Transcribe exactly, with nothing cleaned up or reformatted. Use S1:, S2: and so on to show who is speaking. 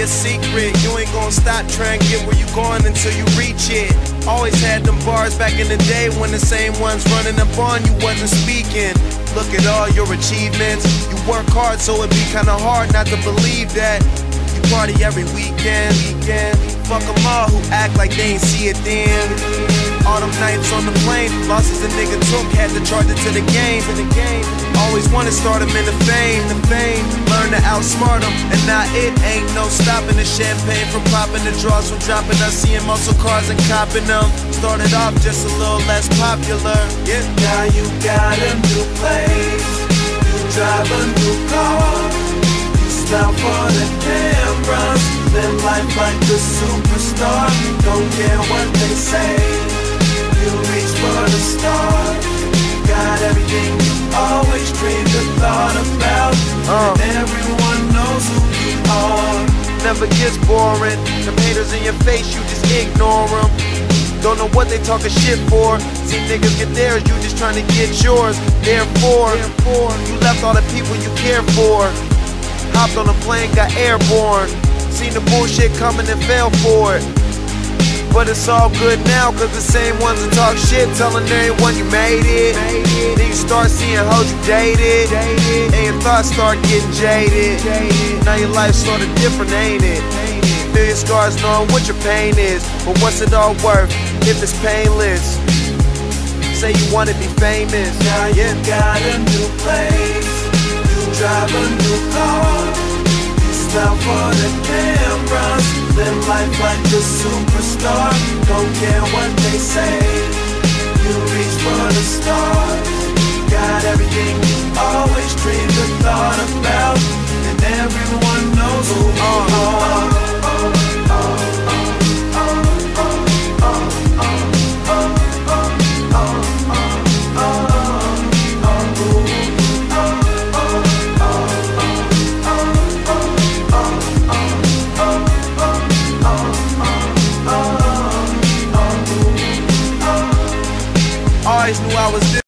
S1: a secret. You ain't gonna stop trying to get where you going until you reach it. Always had them bars back in the day when the same ones running up on you wasn't speaking. Look at all your achievements. You work hard, so it be kinda hard not to believe that. You party every weekend, weekend. Fuck them all who act like they ain't see it then. All them nights on the plane, losses a nigga took, had to charge it to the game. To the game. Always wanna start them in the fame, the fame. Learn to outsmart them, and now it ain't no stopping the champagne from popping, the draws from dropping us, seeing muscle cars and copping them. Started off just a little less popular. Yeah.
S2: Now you got a new place, you drive a new car, you style for the cameras, live life like a superstar. Don't care what they say, you reach for the stars. Got everything you always dreamed or thought about,
S1: uh.
S2: and everyone knows who you are.
S1: Never gets boring, them haters in your face, you just ignore them. Don't know what they talking shit for. See niggas get theirs, you just trying to get yours. Therefore, you left all the people you care for. Hopped on a plane, got airborne. Seen the bullshit coming and fell for it. But it's all good now, cause the same ones that talk shit telling everyone you made it. Then you start seeing hoes you dated, and your thoughts start getting jaded. Now your life's sorta different, ain't it? Million scars knowing what your pain is, but what's it all worth if it's painless? Say you wanna be famous.
S2: Now you got a new place, you drive a new car, you style for the cameras, live life like a superstar. Don't care what they say, you reach for the stars.